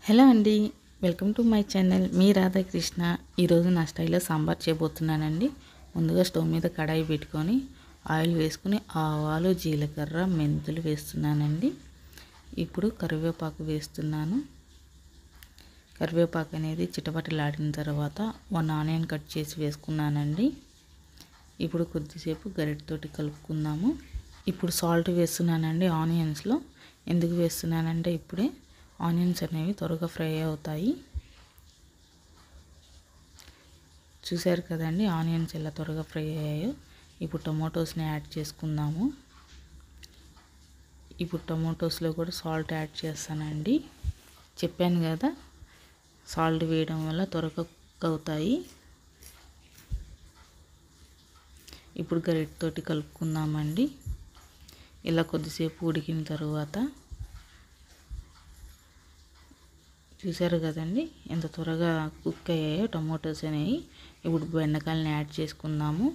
Hello అండి, welcome to my channel. మీ రాధాకృష్ణ. ఈరోజు నా స్టైల్లో సాంబార్ చేయబోతున్నానండి. ముందుగా స్టవ్ మీద కడాయి పెట్టుకొని ఆయిల్ వేసుకుని ఆవాలు, జీలకర్ర, మెంతులు వేస్తున్నానండి. ఇప్పుడు కరివేపాకు వేస్తున్నాను. కరివేపాకు అనేది చిటపటలాడిన తర్వాత 1 ఆనియన్ కట్ చేసి వేసుకున్నానండి. ఇప్పుడు కొద్దిసేపు గరిటెతోటి కలుపుకుందాము. ఇప్పుడు సాల్ట్ వేస్తున్నానండి ఆనియన్స్లో. ఎందుకు వేస్తున్నానంటే ఇప్పుడే ఆనియన్స్ అనేవి త్వరగా ఫ్రై అవుతాయి. చూశారు కదండి ఆనియన్స్ ఎలా త్వరగా ఫ్రై అయ్యాయో. ఇప్పుడు టొమాటోస్ని యాడ్ చేసుకుందాము. ఇప్పుడు టొమాటోస్లో కూడా సాల్ట్ యాడ్ చేస్తానండి. చెప్పాను కదా, సాల్ట్ వేయడం వల్ల త్వరగా కుక్ అవుతాయి. ఇప్పుడు గరిటెతోటి కలుపుకుందామండి. ఇలా కొద్దిసేపు ఉడికిన తర్వాత చూసారు కదండి ఎంత త్వరగా కుక్ అయ్యాయో టమాటోస్ అనేవి. ఇప్పుడు బెండకాయలని యాడ్ చేసుకుందాము.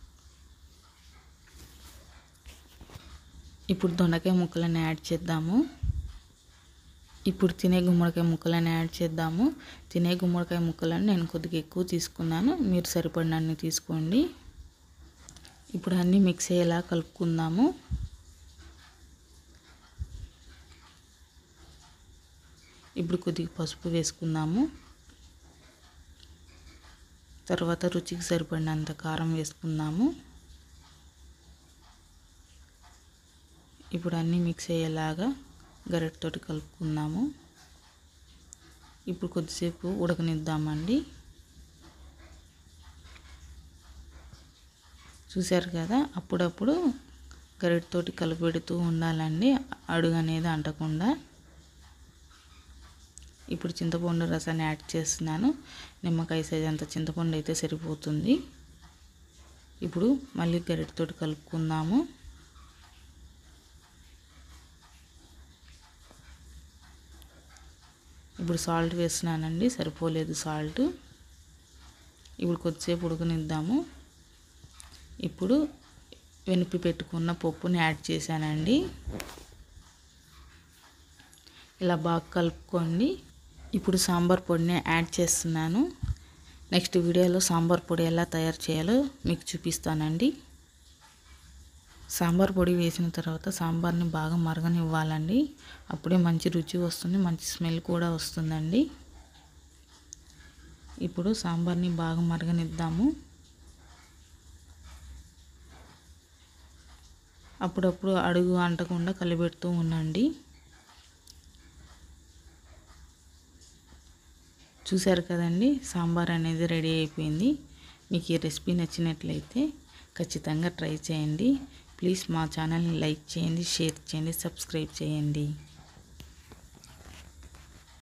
ఇప్పుడు దొండకాయ ముక్కలను యాడ్ చేద్దాము. ఇప్పుడు తినే గుమ్మడికాయ ముక్కలను యాడ్ చేద్దాము. తినే గుమ్మడికాయ ముక్కలను నేను కొద్దిగా ఎక్కువ తీసుకున్నాను, మీరు సరిపడినన్ని తీసుకోండి. ఇప్పుడు అన్నీ మిక్స్ అయ్యేలా కలుపుకుందాము. ఇప్పుడు కొద్దిగా పసుపు వేసుకుందాము. తర్వాత రుచికి సరిపడినంత కారం వేసుకుందాము. ఇప్పుడు అన్నీ మిక్స్ అయ్యేలాగా గరిటెతోటి కలుపుకుందాము. ఇప్పుడు కొద్దిసేపు ఉడకనిద్దామండి. చూశారు కదా, అప్పుడప్పుడు గరిటెతోటి కలిపెడుతూ ఉండాలండి, అడుగు అనేది అంటకుండా. ఇప్పుడు చింతపండు రసాన్ని యాడ్ చేస్తున్నాను. నిమ్మకాయ సైజ్ అంత చింతపండు అయితే సరిపోతుంది. ఇప్పుడు మళ్ళీ గరిటెతోటి కలుపుకుందాము. ఇప్పుడు సాల్ట్ వేస్తున్నానండి, సరిపోలేదు సాల్ట్. ఇప్పుడు కొద్దిసేపు ఉడకనిద్దాము. ఇప్పుడు వెనిపి పెట్టుకున్న పప్పుని యాడ్ చేశానండి. ఇలా బాగా కలుపుకోండి. ఇప్పుడు సాంబార్ పొడిని యాడ్ చేస్తున్నాను. నెక్స్ట్ వీడియోలో సాంబార్ పొడి ఎలా తయారు చేయాలో మీకు చూపిస్తానండి. సాంబార్ పొడి వేసిన తర్వాత సాంబార్ని బాగా మరగనివ్వాలండి. అప్పుడే మంచి రుచి వస్తుంది, మంచి స్మెల్ కూడా వస్తుందండి. ఇప్పుడు సాంబార్ని బాగా మరగనిద్దాము. అప్పుడప్పుడు అడుగు అంటకుండా కలిపెడుతూ ఉండండి. చూశారు కదండి, సాంబార్ అనేది రెడీ అయిపోయింది. మీకు ఈ రెసిపీ నచ్చినట్లయితే ఖచ్చితంగా ట్రై చేయండి. ప్లీజ్ మా ఛానల్ని లైక్ చేయండి, షేర్ చేయండి, సబ్స్క్రైబ్ చేయండి.